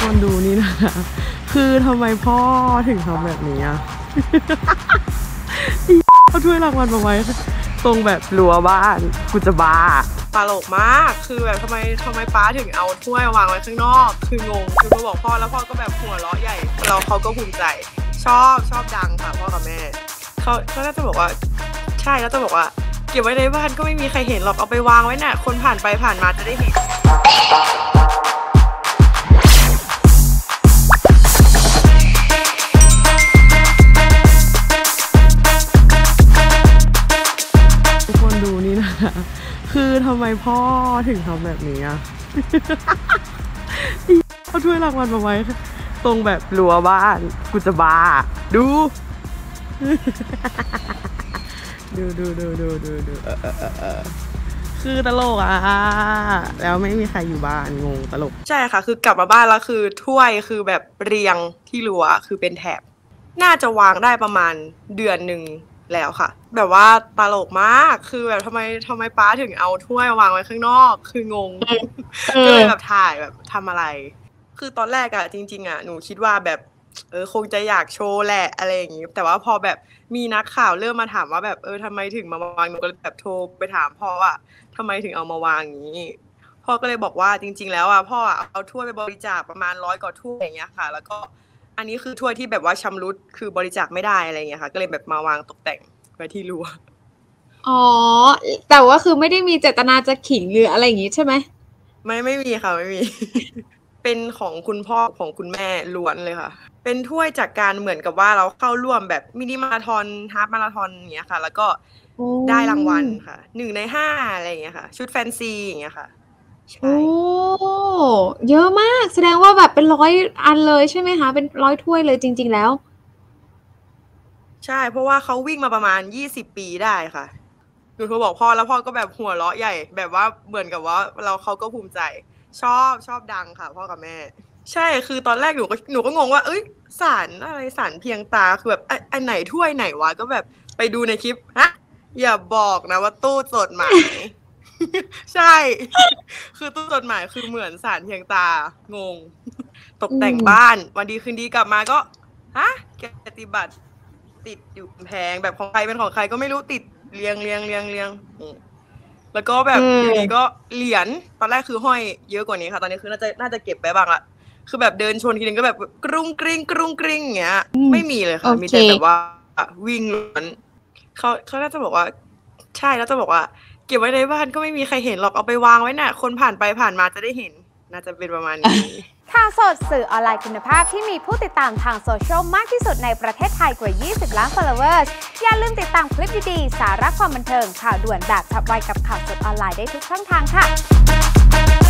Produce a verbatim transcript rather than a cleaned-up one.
คนดูนี่นะคะคือทำไมพ่อถึงทำแบบนี้อ่ะ เอาถ้วยรางวัลมาไว้ตรงแบบรั้วบ้านกูจะบ้าตลกมากคือแบบทำไมทำไมป้าถึงเอาถ้วยวางไว้ข้างนอกคืองงคือมาบอกพ่อแล้วพ่อก็แบบหัวเราะใหญ่เราเขาก็ภูมิใจชอบชอบดังค่ะพ่อกับแม่เขาเขาน่าจะบอกว่าใช่แล้วจะบอกว่าเก็บไว้ในบ้านก็ไม่มีใครเห็นหรอกเอาไปวางไว้น่ะคนผ่านไปผ่านมาจะได้เห็นคือทำไมพ่อถึงทำแบบนี้อ่ะ เอาถ้วยรางวัลมาไว้ตรงแบบรั้วบ้านกูจะบ้าดู ดูดูดูดูดูดูเออเออเออคือตลกอ่ะแล้วไม่มีใครอยู่บ้านงงตลกใช่ค่ะคือกลับมาบ้านแล้วคือถ้วยคือแบบเรียงที่รั้วคือเป็นแถบน่าจะวางได้ประมาณเดือนหนึ่งแล้วค่ะแบบว่าตลกมากคือแบบทำไมทำไมป้าถึงเอาถ้วยวางไว้ข้างนอกคืองงก็เลยแบบถ่ายแบบทำอะไรคือตอนแรกอะจริงๆอะหนูคิดว่าแบบเออคงจะอยากโชว์แหละอะไรอย่างงี้แต่ว่าพอแบบมีนักข่าวเริ่มมาถามว่าแบบเออทำไมถึงมาวางหนูก็เลยแบบโทรไปถามพ่อว่าทำไมถึงเอามาวางอย่างนี้พ่อก็เลยบอกว่าจริงๆแล้วอะพ่อเอาถ้วยไปบริจาคประมาณร้อยกว่าถ้วยอย่างเงี้ยค่ะแล้วก็อันนี้คือถ้วยที่แบบว่าชำรุดคือบริจาคไม่ได้อะไรเงี้ยค่ะก็เลยแบบมาวางตกแต่งไว้ที่รั้วอ๋อแต่ว่าคือไม่ได้มีเจตนาจะขิงหรืออะไรอย่างงี้ใช่ไหมไม่ไม่มีค่ะไม่มี เป็นของคุณพ่อของคุณแม่ล้วนเลยค่ะเป็นถ้วยจากการเหมือนกับว่าเราเข้าร่วมแบบมินิมาราธอนฮาล์ฟมาราธอนอย่างเงี้ยค่ะแล้วก็ได้รางวัลค่ะหนึ่งในห้าอะไรอย่างเงี้ยค่ะชุดแฟนซีอย่างเงี้ยค่ะใช่โอ้เยอะมากแสดงว่าแบบเป็นร้อยอันเลยใช่ไหมคะเป็นร้อยถ้วยเลยจริงๆแล้วใช่เพราะว่าเขาวิ่งมาประมาณยี่สิบปีได้ค่ะหนูโทรบอกพ่อแล้วพ่อก็แบบหัวเราะใหญ่แบบว่าเหมือนกับว่าเราเขาก็ภูมิใจชอบชอบดังค่ะพ่อกับแม่ใช่คือตอนแรกหนูก็หนูก็งงว่าเอ้ยสารอะไรสารเพียงตาคือแบบอันไหนถ้วยไหนวะก็แบบไปดูในคลิปฮะอย่าบอกนะว่าตู้จดหมาย ใช่คือตู้จดหมายคือเหมือนสารเพียงตางงตกแต่งบ้านวันดีคืนดีกลับมาก็ฮะเกียรติบัตรติดอยู่กำแพงแบบของใครเป็นของใครก็ไม่รู้ติดเรียงเรียงเรียงเรียงแล้วก็แบบอยู่ดีก็เหรียญตอนแรกคือห้อยเยอะกว่านี้ค่ะตอนนี้คือน่าจะน่าจะเก็บไปบ้างละคือแบบเดินชนทีนึงก็แบบกรุ้งกริ้งกรุ้งกริ้งอย่างเงี้ยไม่มีเลยค่ะมีแต่แบบว่าวิ่งล้วนเขาเขาน่าจะบอกว่าใช่แล้วจะบอกว่าเก็บไว้ในบ้านก็ไม่มีใครเห็นหรอกเอาไปวางไว้น่ะคนผ่านไปผ่านมาจะได้เห็นน่าจะเป็นประมาณนี้ทางสดสื่อออนไลน์คุณภาพที่มีผู้ติดตามทางโซเชียลมากที่สุดในประเทศไทยกว่ายี่สิบล้าน followers อย่าลืมติดตามคลิปดีๆสาระความบันเทิงข่าวด่วนแบบฉับไวกับข่าวสดออนไลน์ได้ทุกช่องทางค่ะ